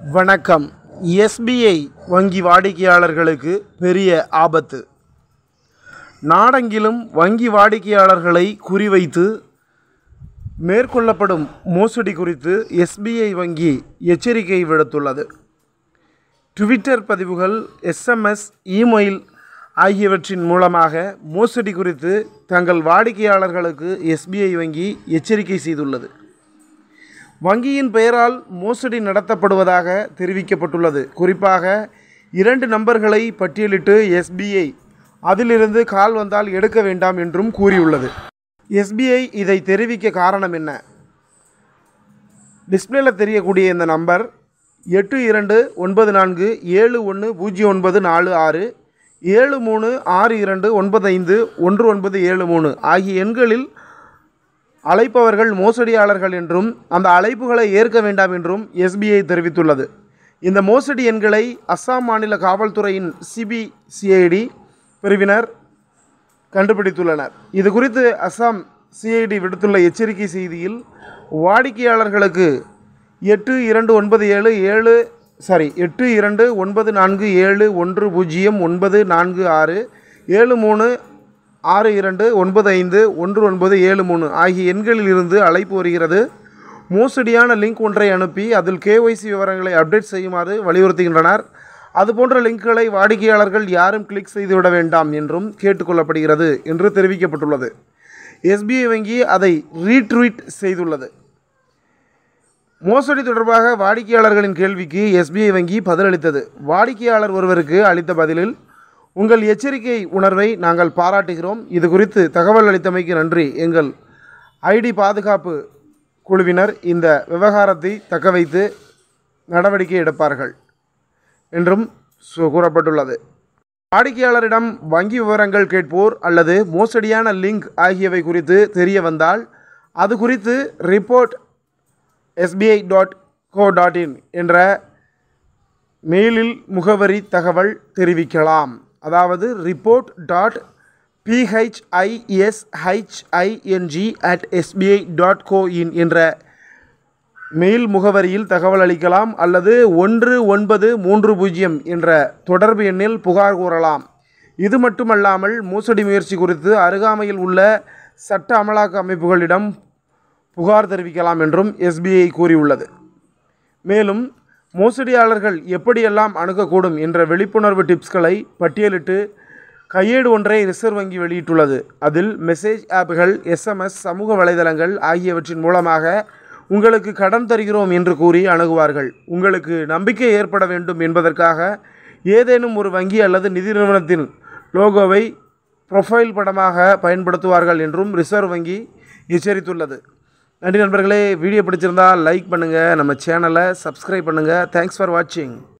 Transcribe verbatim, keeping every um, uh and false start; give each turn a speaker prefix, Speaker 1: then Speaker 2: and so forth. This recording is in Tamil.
Speaker 1: வணக்கம். S B I வங்கி வாடிக்கையாளர்களுக்கு பெரிய ஆபத்து. நாடெங்கிலும் வங்கி வாடிக்கையாளர்களை குறிவைத்து மேற்கொள்ளப்படும் மோசடி குறித்து S B I வங்கி எச்சரிக்கை விடுத்துள்ளது. ட்விட்டர் பதிவுகள், எஸ் எம் எஸ், இமெயில் ஆகியவற்றின் மூலமாக மோசடி குறித்து தங்கள் வாடிக்கையாளர்களுக்கு S B I வங்கி எச்சரிக்கை செய்துள்ளது. வங்கியின் பெயரால் மோசடி நடத்தப்படுவதாக தெரிவிக்கப்பட்டுள்ளது. குறிப்பாக இரண்டு நம்பர்களை பட்டியலிட்டு S B I அதிலிருந்து கால் வந்தால் எடுக்க வேண்டாம் என்றும் கூறியுள்ளது. S B I இதை தெரிவிக்க காரணம் என்ன? டிஸ்பிளேல தெரியக்கூடிய இந்த நம்பர் எட்டு இரண்டு ஒன்பது நான்கு ஏழு ஒன்று பூஜ்ஜியம் ஒன்பது நாலு ஆறு, ஏழு மூணு ஆறு இரண்டு ஒன்பது ஐந்து ஒன்று ஒன்பது ஏழு மூணு ஆகிய எண்களில் அழைப்பவர்கள் மோசடியாளர்கள் என்றும் அந்த அழைப்புகளை ஏற்க வேண்டாம் என்றும் S B I தெரிவித்துள்ளது. இந்த மோசடி எண்களை அஸ்ஸாம் மாநில காவல்துறையின் C B C I D பிரிவினர் கண்டுபிடித்துள்ளனர். இது குறித்து அஸ்ஸாம் C I D விடுத்துள்ள எச்சரிக்கை செய்தியில், வாடிக்கையாளர்களுக்கு எட்டு இரண்டு ஒன்பது ஏழு ஏழு சாரி எட்டு இரண்டு ஒன்பது நான்கு ஏழு ஒன்று பூஜ்ஜியம் ஒன்பது நான்கு ஆறு, ஏழு மூணு ஆறு இரண்டு ஒன்பது ஐந்து ஒன்று ஒன்பது ஏழு மூணு ஆகிய எண்களில் இருந்து அழைப்பு வருகிறது. மோசடியான லிங்க் ஒன்றை அனுப்பி அதில் K Y C விவரங்களை அப்டேட் செய்யுமாறு வலியுறுத்துகின்றனர். அதுபோன்ற லிங்க்குகளை வாடிக்கையாளர்கள் யாரும் கிளிக் செய்துவிட வேண்டாம் என்றும் கேட்டுக்கொள்ளப்படுகிறது என்று தெரிவிக்கப்பட்டுள்ளது. S B I வங்கி அதை ரீட்வீட் செய்துள்ளது. மோசடி தொடர்பாக வாடிக்கையாளர்களின் கேள்விக்கு S B I வங்கி பதிலளித்தது. வாடிக்கையாளர் ஒருவருக்கு அளித்த பதிலில், உங்கள் எச்சரிக்கை உணர்வை நாங்கள் பாராட்டுகிறோம். இது குறித்து தகவல் அளித்தமைக்கு நன்றி. எங்கள் ஐடி பாதுகாப்பு குழுவினர் இந்த விவகாரத்தை தக்கவைத்து நடவடிக்கை எடுப்பார்கள் என்றும் கூறப்பட்டுள்ளது. வாடிக்கையாளரிடம் வங்கி விவரங்கள் கேட்போர் அல்லது மோசடியான லிங்க் ஆகியவை குறித்து தெரிய வந்தால் அது குறித்து report S B I dot co dot in என்ற மெயிலில் முகவரி தகவல் தெரிவிக்கலாம். அதாவது report dot phishing at S B I dot co in என்ற மெயில் முகவரியில் தகவல் அளிக்கலாம் அல்லது ஒன்று ஒன்பது மூன்று பூஜ்ஜியம் என்ற தொடர்பு எண்ணில் புகார் கூறலாம். இது மட்டுமல்லாமல் மோசடி முயற்சி குறித்து அருகாமையில் உள்ள சட்ட அமலாக்க அமைப்புகளிடம் புகார் தெரிவிக்கலாம் என்றும் S B I கூறியுள்ளது. மேலும் மோசடியாளர்கள் எப்படியெல்லாம் அணுகக்கூடும் என்ற விழிப்புணர்வு டிப்ஸ்களை பட்டியலிட்டு கையேடு ஒன்றை ரிசர்வ் வங்கி வெளியிட்டுள்ளது. அதில் மெசேஜ் ஆப்புகள், எஸ் எம் எஸ், சமூக வலைதளங்கள் ஆகியவற்றின் மூலமாக உங்களுக்கு கடன் தருகிறோம் என்று கூறி அணுகுவார்கள். உங்களுக்கு நம்பிக்கை ஏற்பட வேண்டும் என்பதற்காக ஏதேனும் ஒரு வங்கி அல்லது நிதி நிறுவனத்தின் லோகோவை ப்ரொஃபைல் படமாக பயன்படுத்துவார்கள் என்றும் ரிசர்வ் வங்கி எச்சரித்துள்ளது. நன்றி நண்பர்களே. வீடியோ பிடிச்சிருந்தால் லைக் பண்ணுங்கள், நம்ம சேனலை சப்ஸ்கிரைப் பண்ணுங்கள். தேங்க்ஸ் ஃபார் வாட்சிங்.